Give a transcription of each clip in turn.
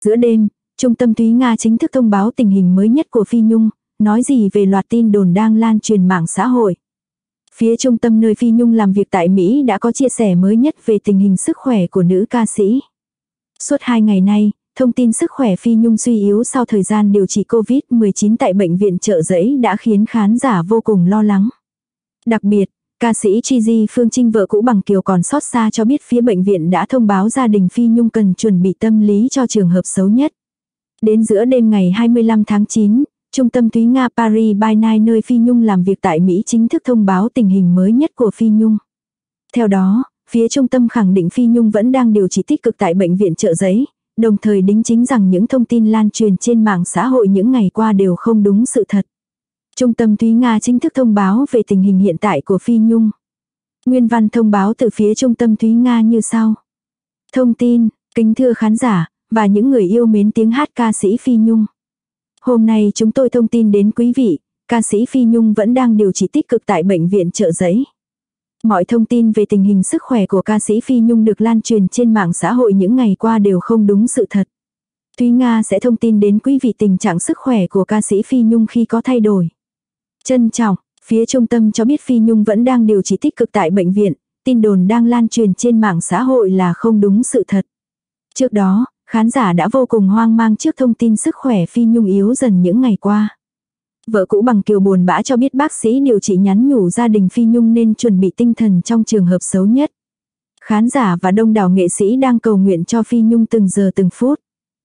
Giữa đêm, Trung tâm Thúy Nga chính thức thông báo tình hình mới nhất của Phi Nhung, nói gì về loạt tin đồn đang lan truyền mạng xã hội. Phía trung tâm nơi Phi Nhung làm việc tại Mỹ đã có chia sẻ mới nhất về tình hình sức khỏe của nữ ca sĩ. Suốt 2 ngày nay, thông tin sức khỏe Phi Nhung suy yếu sau thời gian điều trị Covid-19 tại bệnh viện Chợ Giấy đã khiến khán giả vô cùng lo lắng. Đặc biệt, ca sĩ Gigi Phương Trinh vợ cũ Bằng Kiều còn xót xa cho biết phía bệnh viện đã thông báo gia đình Phi Nhung cần chuẩn bị tâm lý cho trường hợp xấu nhất. Đến giữa đêm ngày 25 tháng 9, Trung tâm Thúy Nga Paris by Night nơi Phi Nhung làm việc tại Mỹ chính thức thông báo tình hình mới nhất của Phi Nhung. Theo đó, phía trung tâm khẳng định Phi Nhung vẫn đang điều trị tích cực tại bệnh viện Chợ Giấy, đồng thời đính chính rằng những thông tin lan truyền trên mạng xã hội những ngày qua đều không đúng sự thật. Trung tâm Thúy Nga chính thức thông báo về tình hình hiện tại của Phi Nhung. Nguyên văn thông báo từ phía Trung tâm Thúy Nga như sau. Thông tin, kính thưa khán giả, và những người yêu mến tiếng hát ca sĩ Phi Nhung. Hôm nay chúng tôi thông tin đến quý vị, ca sĩ Phi Nhung vẫn đang điều trị tích cực tại bệnh viện Chợ Giấy. Mọi thông tin về tình hình sức khỏe của ca sĩ Phi Nhung được lan truyền trên mạng xã hội những ngày qua đều không đúng sự thật. Thúy Nga sẽ thông tin đến quý vị tình trạng sức khỏe của ca sĩ Phi Nhung khi có thay đổi. Trân trọng, phía trung tâm cho biết Phi Nhung vẫn đang điều trị tích cực tại bệnh viện, tin đồn đang lan truyền trên mạng xã hội là không đúng sự thật. Trước đó, khán giả đã vô cùng hoang mang trước thông tin sức khỏe Phi Nhung yếu dần những ngày qua. Vợ cũ Bằng Kiều buồn bã cho biết bác sĩ điều trị nhắn nhủ gia đình Phi Nhung nên chuẩn bị tinh thần trong trường hợp xấu nhất. Khán giả và đông đảo nghệ sĩ đang cầu nguyện cho Phi Nhung từng giờ từng phút.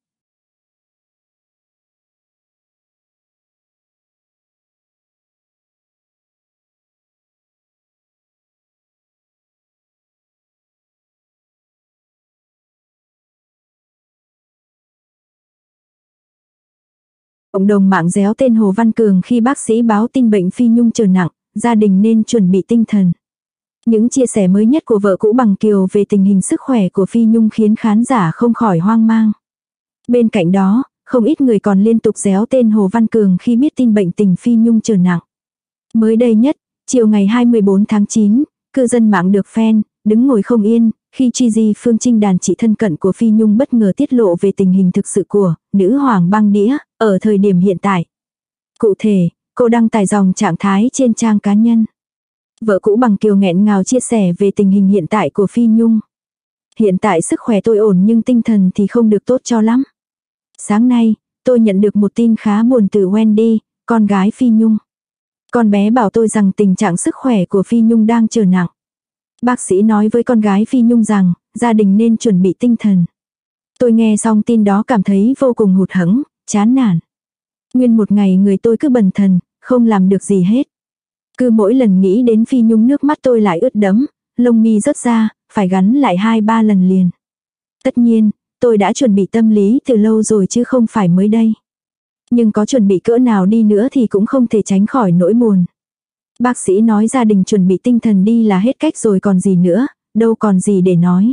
Cộng đồng mạng réo tên Hồ Văn Cường khi bác sĩ báo tin bệnh Phi Nhung trở nặng, gia đình nên chuẩn bị tinh thần. Những chia sẻ mới nhất của vợ cũ Bằng Kiều về tình hình sức khỏe của Phi Nhung khiến khán giả không khỏi hoang mang. Bên cạnh đó, không ít người còn liên tục réo tên Hồ Văn Cường khi biết tin bệnh tình Phi Nhung trở nặng. Mới đây nhất, chiều ngày 24 tháng 9, cư dân mạng được fan, đứng ngồi không yên, khi Gigi Phương Trinh đàn chị thân cận của Phi Nhung bất ngờ tiết lộ về tình hình thực sự của nữ hoàng băng đĩa ở thời điểm hiện tại. Cụ thể, cô đăng tải dòng trạng thái trên trang cá nhân. Vợ cũ Bằng Kiều nghẹn ngào chia sẻ về tình hình hiện tại của Phi Nhung. Hiện tại sức khỏe tôi ổn nhưng tinh thần thì không được tốt cho lắm. Sáng nay, tôi nhận được một tin khá buồn từ Wendy, con gái Phi Nhung. Con bé bảo tôi rằng tình trạng sức khỏe của Phi Nhung đang trở nặng. Bác sĩ nói với con gái Phi Nhung rằng, gia đình nên chuẩn bị tinh thần. Tôi nghe xong tin đó cảm thấy vô cùng hụt hẫng, chán nản. Nguyên một ngày người tôi cứ bần thần, không làm được gì hết. Cứ mỗi lần nghĩ đến Phi Nhung nước mắt tôi lại ướt đẫm, lông mi rớt ra, phải gắn lại 2-3 lần liền. Tất nhiên, tôi đã chuẩn bị tâm lý từ lâu rồi chứ không phải mới đây. Nhưng có chuẩn bị cỡ nào đi nữa thì cũng không thể tránh khỏi nỗi buồn. Bác sĩ nói gia đình chuẩn bị tinh thần đi là hết cách rồi còn gì nữa, đâu còn gì để nói.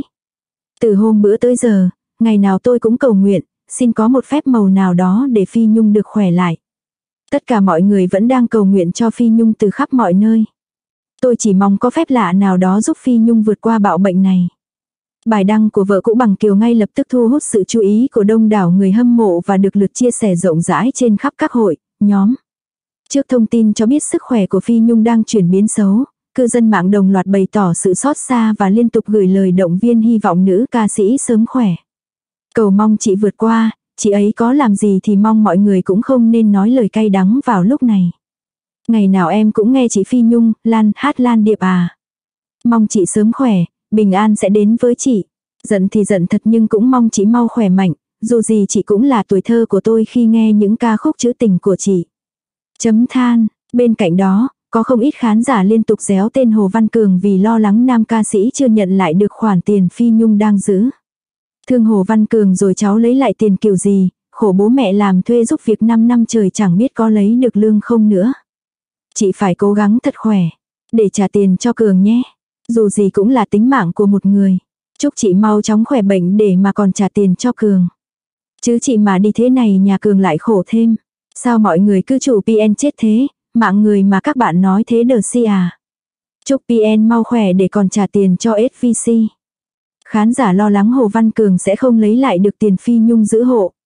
Từ hôm bữa tới giờ, ngày nào tôi cũng cầu nguyện, xin có một phép màu nào đó để Phi Nhung được khỏe lại. Tất cả mọi người vẫn đang cầu nguyện cho Phi Nhung từ khắp mọi nơi. Tôi chỉ mong có phép lạ nào đó giúp Phi Nhung vượt qua bạo bệnh này. Bài đăng của vợ cũ Bằng Kiều ngay lập tức thu hút sự chú ý của đông đảo người hâm mộ và được lượt chia sẻ rộng rãi trên khắp các hội, nhóm. Trước thông tin cho biết sức khỏe của Phi Nhung đang chuyển biến xấu, cư dân mạng đồng loạt bày tỏ sự xót xa và liên tục gửi lời động viên hy vọng nữ ca sĩ sớm khỏe. Cầu mong chị vượt qua, chị ấy có làm gì thì mong mọi người cũng không nên nói lời cay đắng vào lúc này. Ngày nào em cũng nghe chị Phi Nhung, hát Lan Điệp à. Mong chị sớm khỏe, bình an sẽ đến với chị. Giận thì giận thật nhưng cũng mong chị mau khỏe mạnh, dù gì chị cũng là tuổi thơ của tôi khi nghe những ca khúc trữ tình của chị. Chấm than, bên cạnh đó, có không ít khán giả liên tục réo tên Hồ Văn Cường vì lo lắng nam ca sĩ chưa nhận lại được khoản tiền Phi Nhung đang giữ. Thương Hồ Văn Cường rồi cháu lấy lại tiền kiểu gì, khổ bố mẹ làm thuê giúp việc 5 năm trời chẳng biết có lấy được lương không nữa. Chị phải cố gắng thật khỏe, để trả tiền cho Cường nhé. Dù gì cũng là tính mạng của một người. Chúc chị mau chóng khỏe bệnh để mà còn trả tiền cho Cường. Chứ chị mà đi thế này nhà Cường lại khổ thêm. Sao mọi người cứ chủ PN chết thế, mạng người mà các bạn nói thế đờ si à. Chúc PN mau khỏe để còn trả tiền cho SVC. Khán giả lo lắng Hồ Văn Cường sẽ không lấy lại được tiền Phi Nhung giữ hộ.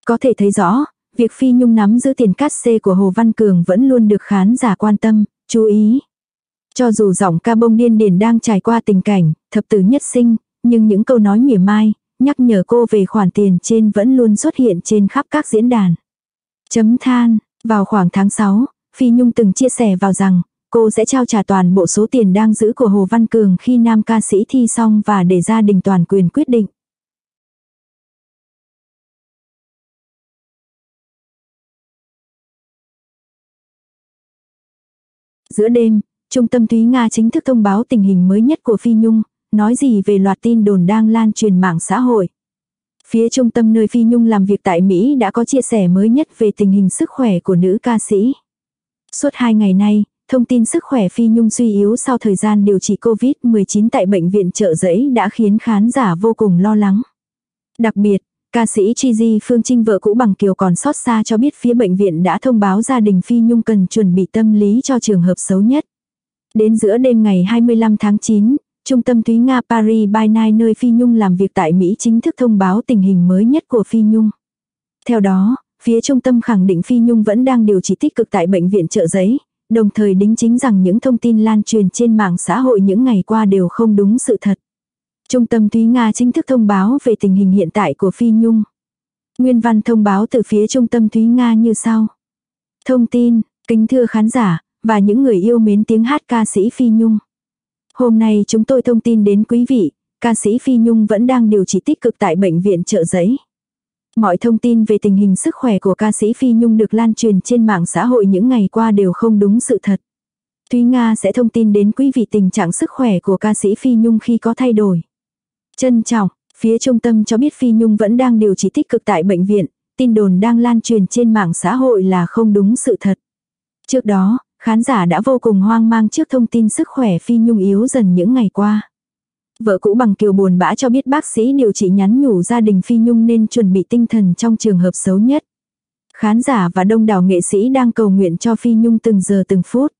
Có thể thấy rõ, việc Phi Nhung nắm giữ tiền cát xê của Hồ Văn Cường vẫn luôn được khán giả quan tâm, chú ý. Cho dù giọng ca bông điên điển đang trải qua tình cảnh, thập tử nhất sinh, nhưng những câu nói mỉa mai, nhắc nhở cô về khoản tiền trên vẫn luôn xuất hiện trên khắp các diễn đàn. Chấm than, vào khoảng tháng 6, Phi Nhung từng chia sẻ vào rằng, cô sẽ trao trả toàn bộ số tiền đang giữ của Hồ Văn Cường khi nam ca sĩ thi xong và để gia đình toàn quyền quyết định. Giữa đêm, Trung tâm Thúy Nga chính thức thông báo tình hình mới nhất của Phi Nhung, nói gì về loạt tin đồn đang lan truyền mạng xã hội. Phía trung tâm nơi Phi Nhung làm việc tại Mỹ đã có chia sẻ mới nhất về tình hình sức khỏe của nữ ca sĩ. Suốt 2 ngày nay, thông tin sức khỏe Phi Nhung suy yếu sau thời gian điều trị Covid-19 tại bệnh viện Chợ Giấy đã khiến khán giả vô cùng lo lắng. Đặc biệt, ca sĩ Gigi Phương Trinh vợ cũ Bằng Kiều còn xót xa cho biết phía bệnh viện đã thông báo gia đình Phi Nhung cần chuẩn bị tâm lý cho trường hợp xấu nhất. Đến giữa đêm ngày 25 tháng 9, Trung tâm Thúy Nga Paris by Night nơi Phi Nhung làm việc tại Mỹ chính thức thông báo tình hình mới nhất của Phi Nhung. Theo đó, phía trung tâm khẳng định Phi Nhung vẫn đang điều trị tích cực tại bệnh viện Chợ Giấy, đồng thời đính chính rằng những thông tin lan truyền trên mạng xã hội những ngày qua đều không đúng sự thật. Trung tâm Thúy Nga chính thức thông báo về tình hình hiện tại của Phi Nhung. Nguyên văn thông báo từ phía Trung tâm Thúy Nga như sau. Thông tin, kính thưa khán giả, và những người yêu mến tiếng hát ca sĩ Phi Nhung. Hôm nay chúng tôi thông tin đến quý vị, ca sĩ Phi Nhung vẫn đang điều trị tích cực tại bệnh viện Chợ Giấy. Mọi thông tin về tình hình sức khỏe của ca sĩ Phi Nhung được lan truyền trên mạng xã hội những ngày qua đều không đúng sự thật. Thúy Nga sẽ thông tin đến quý vị tình trạng sức khỏe của ca sĩ Phi Nhung khi có thay đổi. Trân trọng, phía trung tâm cho biết Phi Nhung vẫn đang điều trị tích cực tại bệnh viện, tin đồn đang lan truyền trên mạng xã hội là không đúng sự thật. Trước đó, khán giả đã vô cùng hoang mang trước thông tin sức khỏe Phi Nhung yếu dần những ngày qua. Vợ cũ Bằng Kiều buồn bã cho biết bác sĩ điều trị nhắn nhủ gia đình Phi Nhung nên chuẩn bị tinh thần trong trường hợp xấu nhất. Khán giả và đông đảo nghệ sĩ đang cầu nguyện cho Phi Nhung từng giờ từng phút.